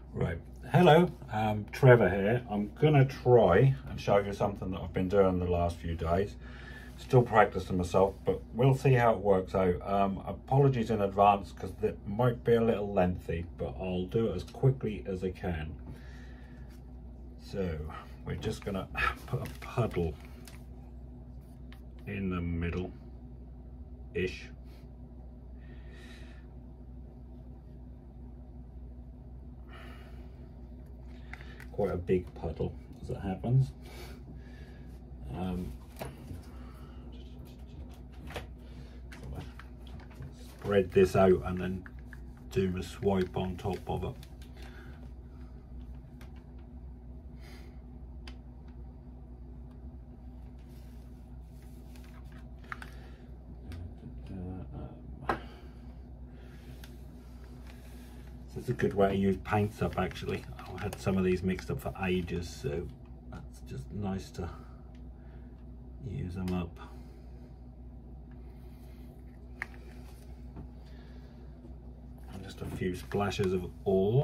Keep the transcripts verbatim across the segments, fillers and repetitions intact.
Right, hello, um, Trevor here. I'm gonna try and show you something that I've been doing the last few days. Still practicing myself, but we'll see how it works out. Um, apologies in advance because it might be a little lengthy, but I'll do it as quickly as I can. So we're just gonna put a puddle in the middle-ish. Quite a big puddle as it happens. Um, spread this out and then do my swipe on top of it. It's a good way to use paints up actually. I've had some of these mixed up for ages, so that's just nice to use them up. And just a few splashes of ore.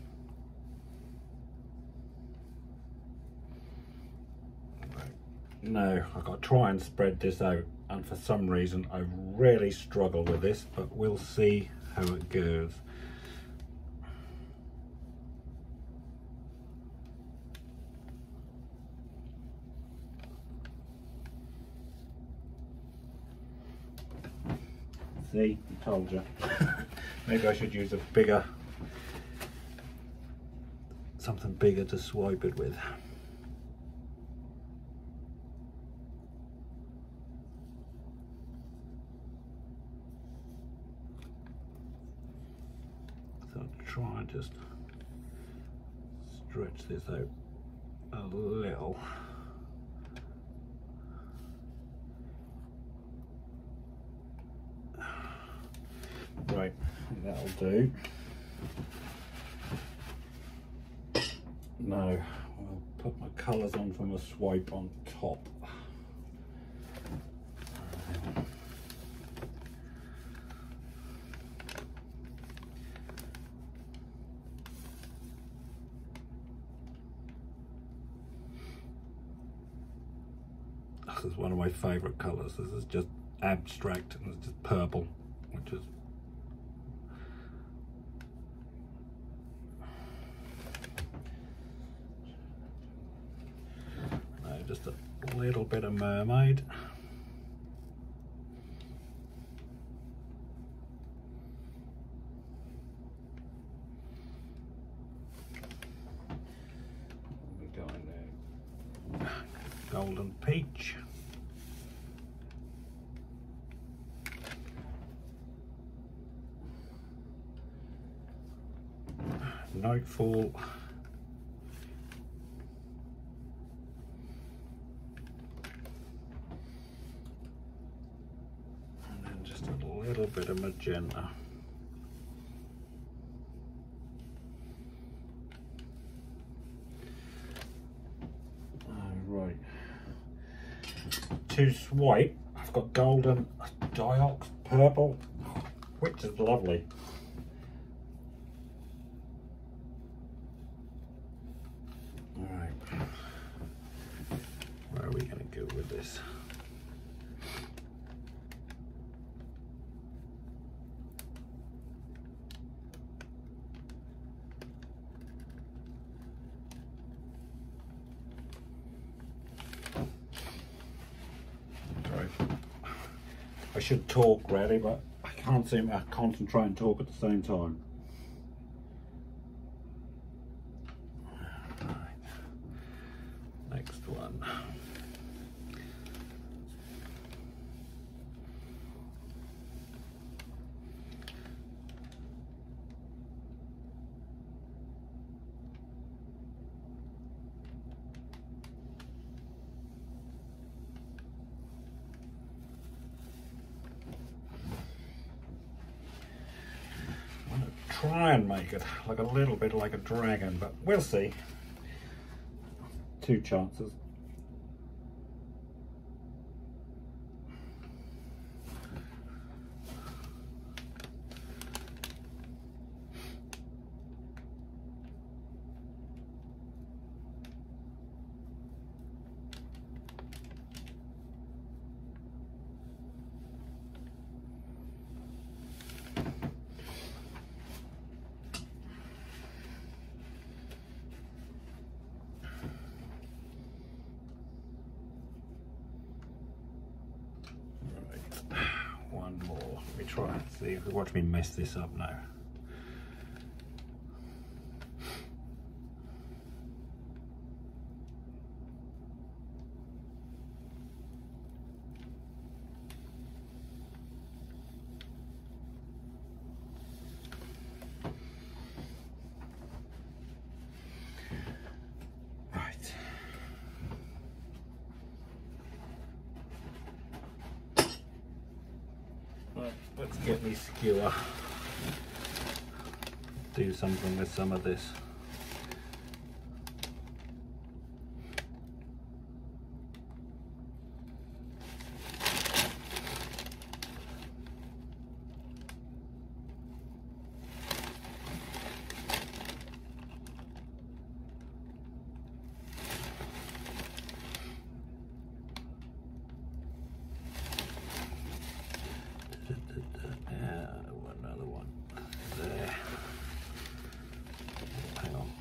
Now I've got to try and spread this out, and for some reason I really struggle with this, but we'll see how it goes. See, I told you. Maybe I should use a bigger, something bigger to swipe it with. So I'll try and just stretch this out a little. Right, I think that'll do. Now I'll put my colours on from a swipe on top. This is one of my favourite colours. This is just abstract and it's just purple, which is just a little bit of mermaid. We're going there. Golden peach. Nightfall. A little bit of magenta. Right. To swipe, I've got golden, diox, purple, which is lovely. All right. Where are we going to go with this? I should talk really, but I can't seem to concentrate and talk at the same time. Right. Next one. Try and make it like a little bit like a dragon, but we'll see. Two chances. one more. Let me try and see if you watch me mess this up now. Let's get me skewer. Do something with some of this. Another one there. Hang on.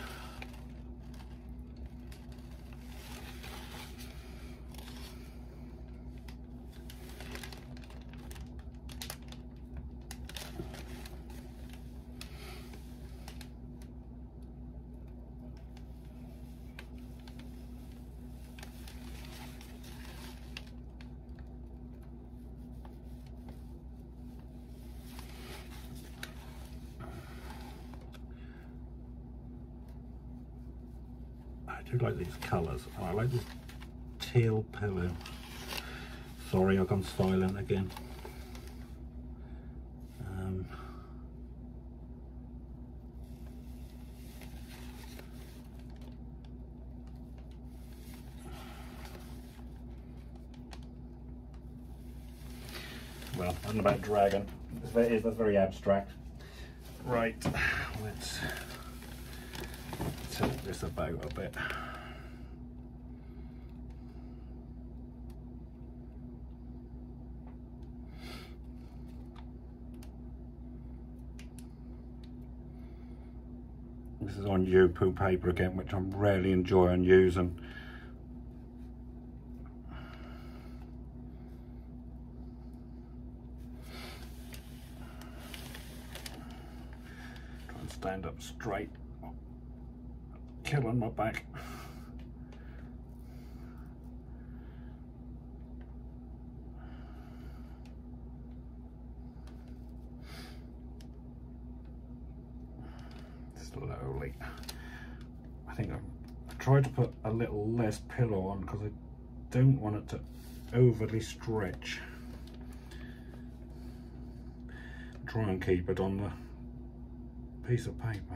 I do like these colours. Oh, I like this teal pillow. Sorry, I've gone silent again. Um, well, I don't know about dragon. It's very, that's very abstract. Right, let's tilt this about a bit. This is on Yupo paper again, which I'm really enjoying using. Try and stand up straight. Killing my back. Slowly. I think I, I tried to put a little less pillow on because I don't want it to overly stretch. Try and keep it on the piece of paper.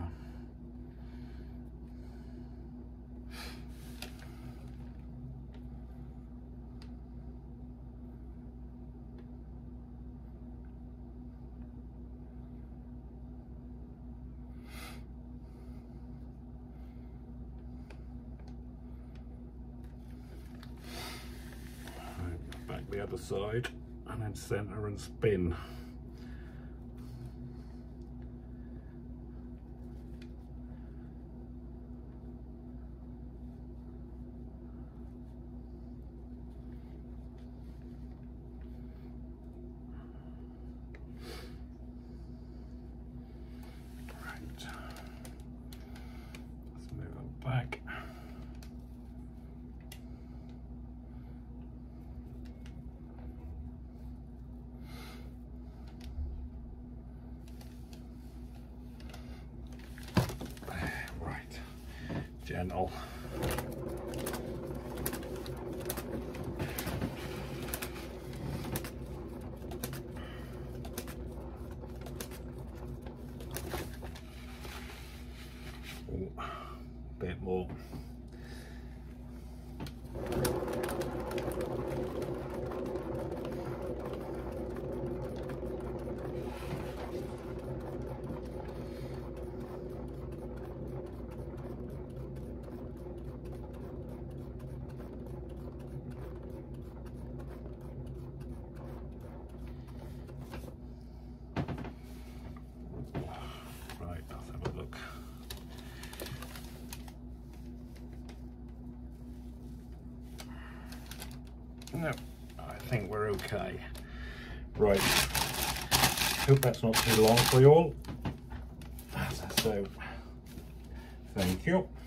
Back the other side and then center and spin. Right. Let's move it back. Gentle. Ooh, bit more. No, I think we're okay. Right, hope that's not too long for you all. So, thank you.